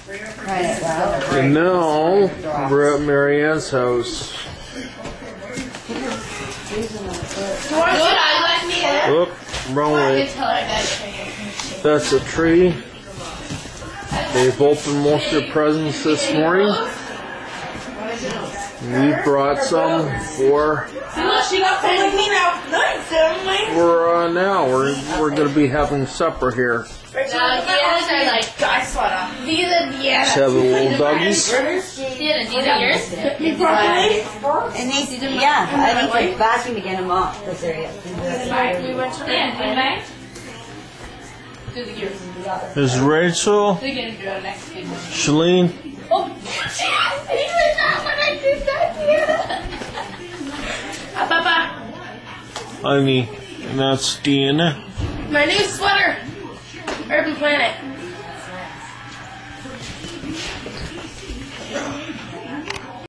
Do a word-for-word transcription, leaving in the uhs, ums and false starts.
And now we're at Marianne's house. Oop, wrong way. That's a tree. They've opened most of their presents this morning. We brought some for for uh, now. We're we're gonna be having supper here. These are like these are yeah. Seven little doggies. Yeah, these are yours. And these, yeah, I need to vacuum to get them off because they're. We went to yeah, do the gears. There's Rachel, Shalene. Oh, even not when I did that. Yeah. Papa. Honey, and that's Deanna. My new sweater. Urban Planet.